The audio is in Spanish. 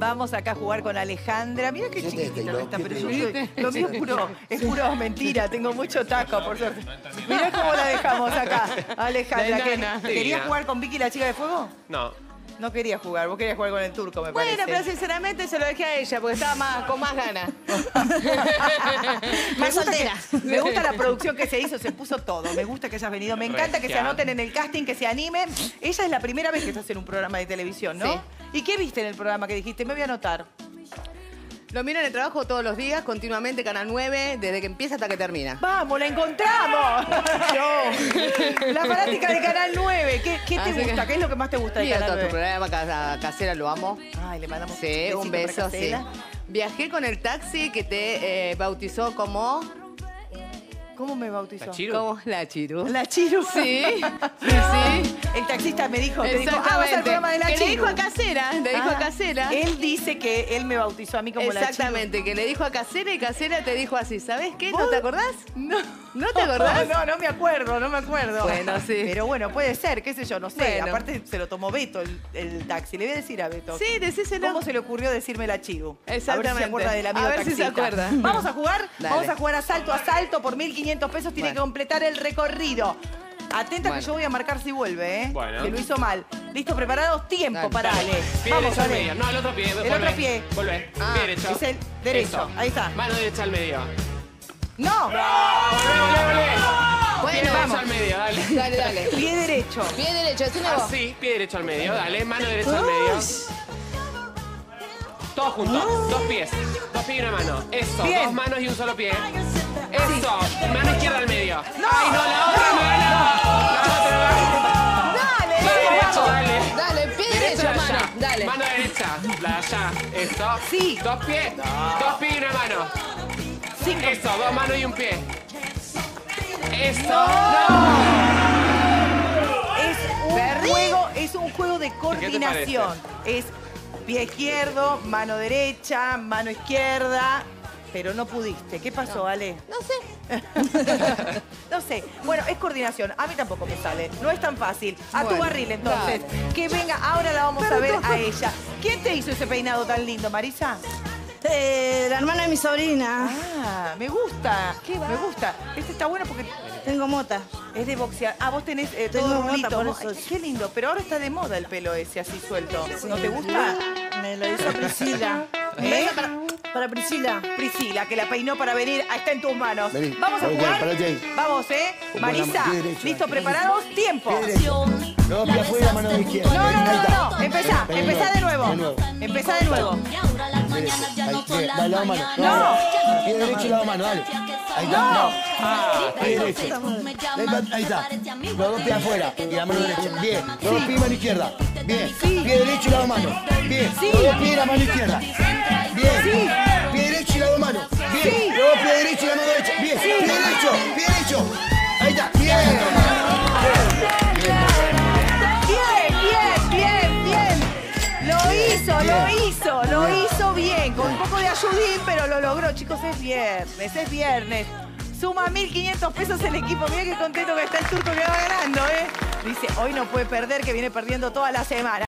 Vamos acá a jugar con Alejandra. Mira qué chiquitita que está, pero yo soy, lo mío es puro mentira. Tengo mucho taco, por suerte. Mirá cómo la dejamos acá, Alejandra. ¿Querías jugar con Vicky, la chica de fuego? No. No quería jugar, vos querías jugar con el turco, me parece. Bueno, pero sinceramente se lo dejé a ella porque estaba con más ganas. Más soltera. Me gusta la producción que se hizo, se puso todo. Me gusta que hayas venido. Me encanta que se anoten en el casting, que se animen. Ella es la primera vez que estás en un programa de televisión, ¿no? Sí. ¿Y qué viste en el programa que dijiste? Me voy a anotar. Lo miro en el trabajo todos los días, continuamente, Canal 9, desde que empieza hasta que termina. ¡Vamos, la encontramos! La fanática de Canal 9. ¿Qué te gusta? ¿Qué es lo que más te gusta de Mira Canal todo 9? tu programa, Casera, lo amo. Ay, le mandamos Sí, un beso, para sí. Casela. Viajé con el taxi que te bautizó como... ¿Cómo me bautizó? ¿La Chiru? Como la Chiru. La Chiru. Sí, sí. El taxista me dijo, te dijo, vas al programa de la que Chiru. le dijo a Casera, le dijo a Casera. Él dice que él me bautizó a mí como la Chiru. Exactamente, que le dijo a Casera y Casera te dijo así, ¿sabes qué? ¿No te acordás? No. ¿No te acordás? No me acuerdo, no me acuerdo. Bueno, sí. Pero bueno, puede ser, qué sé yo, no sé. Bueno. Aparte se lo tomó Beto el taxi. Le voy a decir a Beto. Sí, decíselo. ¿Cómo se le ocurrió decirme la Chiru? Exactamente. A ver si se acuerda del amigo A ver si taxista. se acuerda. ¿Vamos a jugar? Dale. Vamos a jugar a salto por 1.500 pesos. Tiene que completar el recorrido. Atenta que yo voy a marcar si vuelve, ¿eh? Bueno. Que lo hizo mal. ¿Listo? ¿Preparados? Tiempo Dale. para Ale. Pie Vamos, derecho al Ale. medio. No, el otro pie. El otro pie. Volvé. Ah, Pie derecho. es el derecho. Eso. Ahí está. Mano derecha al medio. ¡No! Volvé. Bueno, Pie derecho vamos. al medio, dale. Dale, dale. Pie derecho. Pie derecho, decime vos. Así, pie derecho al medio, dale. Mano derecha al medio. Todos juntos. Dos pies. Dos pies y una mano. Eso. Bien. Dos manos y un solo pie. Eso. Mano izquierda al medio. ¡No! ¡Ay, no! La otra mano. La otra. ¡Dale! Mano derecha, vamos. dale. Dale, pie derecho, la mano. allá. Dale. Mano derecha. La de allá. Eso. Sí. Dos pies. Dos pies y una mano. 5. Eso. Dos manos y un pie. Eso. Es un juego de coordinación. Es pie izquierdo, mano derecha, mano izquierda. Pero no pudiste. ¿Qué pasó, Ale? No sé. No sé. Bueno, es coordinación. A mí tampoco me sale. No es tan fácil. A tu Bueno, barril, entonces. Que venga, ahora la vamos a ver a ella. ¿Quién te hizo ese peinado tan lindo, Marisa? La hermana de mi sobrina. Ah, me gusta. ¿Qué va? Me gusta. Este está bueno porque Tengo mota. es de boxear. Ah, vos tenés Tengo todo mota, rulito. por Ay, eso. qué lindo. Pero ahora está de moda el pelo ese así suelto. ¿No te gusta? Me lo hizo Priscila. ¿Eh? Para Priscila. Priscila, que la peinó para venir. Ahí está en tus manos. Vení, Vamos a parate, jugar. parate ahí. Vamos, Con Marisa, pie derecho, ¿listo? ahí. ¿Preparados? ¡Tiempo! Pie derecho. No, pie afuera, mano izquierda. No, Ahí está. no. Empezá de nuevo. De nuevo. Empezá de nuevo. Derecho. Ahí, bien, dale, lado mano. No. Pie derecho y lado mano, dale. Ahí está. No. Pie derecho. Ahí está. Los dos pies afuera y la mano derecha. Bien. Los dos pies y mano izquierda. Bien. Pie derecho y lado mano. Bien. Los dos pies y la mano izquierda. Bien. Pie derecho y lado mano. Bien. Los dos pies derecho y la mano derecha. Bien. Pie derecho. Pie derecho. Ahí está. Bien. Bien. Lo hizo bien. Con un poco de ayudín, pero lo logró. Chicos, es viernes. Suma 1.500 pesos el equipo. Mirá qué contento que está el turco que va ganando, ¿eh? Dice, hoy no puede perder, que viene perdiendo toda la semana.